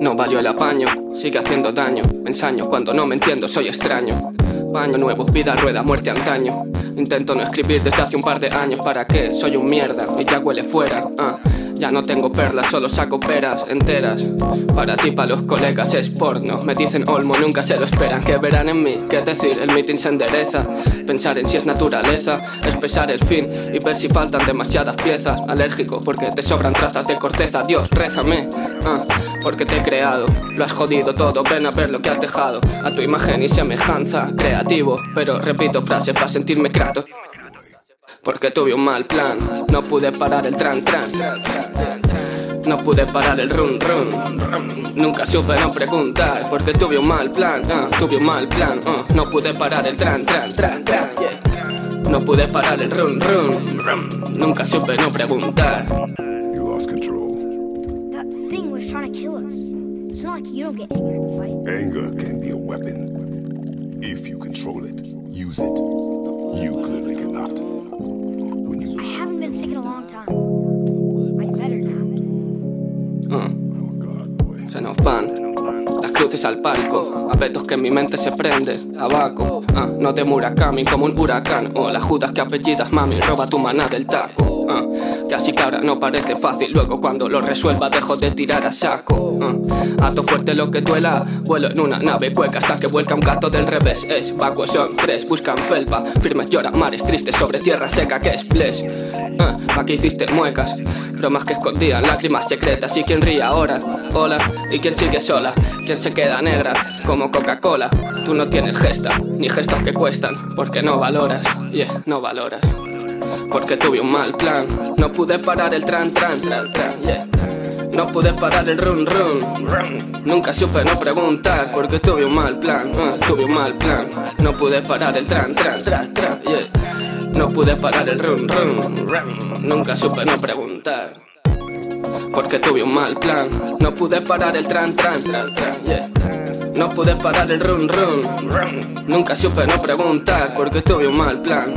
No valió el apaño, sigue haciendo daño. Me ensaño cuando no me entiendo, soy extraño. Baño nuevo, vida rueda, muerte antaño. Intento no escribir desde hace un par de años. ¿Para qué? Soy un mierda y ya huele fuera. Ya no tengo perlas, solo saco peras enteras. Para ti, para los colegas es porno. Me dicen olmo, nunca se lo esperan. ¿Qué verán en mí? ¿Qué decir? El meeting se endereza. Pensar en si es naturaleza, es pesar el fin y ver si faltan demasiadas piezas. Alérgico porque te sobran trazas de corteza. Dios, rézame, porque te he creado. Lo has jodido todo, ven a ver lo que has dejado. A tu imagen y semejanza, creativo. Pero repito frases para sentirme Kratos. Porque tuve un mal plan, no pude parar el tran. No pude parar el run. Nunca supe no preguntar. Porque tuve un mal plan, no pude parar el tran, yeah. No pude parar el run. Nunca supe no preguntar. You lost control. That thing was trying to kill us. It's not like you don't get angry in a fight. Anger can be a weapon. If you control it, use it. You clearly cannot. I haven't been sick in a long time. I'm better now. Oh God, boy. Se nos van las cruces al palco, abetos que en mi mente se prende, abaco. No te Murakami como un huracán. O las judas que apellidas mami, roba tu maná del taco. Que así que ahora no parece fácil, luego cuando lo resuelva dejo de tirar a saco. Ato fuerte lo que duela, vuelo en una nave cueca hasta que vuelca un gato del revés. Es vacuo, son tres, buscan felpa, firmes lloran mares tristes sobre tierra seca que es bless. Pa' que hiciste muecas, bromas que escondían lágrimas secretas. ¿Y quién ríe ahora? Hola, ¿y quién sigue sola? ¿Quién se queda negra? Como Coca-Cola. Tú no tienes gesta, ni gestos que cuestan, porque no valoras, no valoras. Porque tuve un mal plan, no pude parar el tran, yeah. No pude parar el run. Nunca supe no preguntar, porque tuve un mal plan, no pude parar el tran, yeah. No pude parar el run. Nunca supe no preguntar. Porque tuve un mal plan, no pude parar el tran, yeah. No pude parar el run. Nunca supe no preguntar. Porque tuve un mal plan,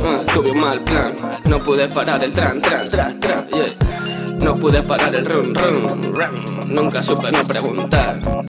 no pude parar el tran, yeah. No pude parar el run. Nunca supe no preguntar.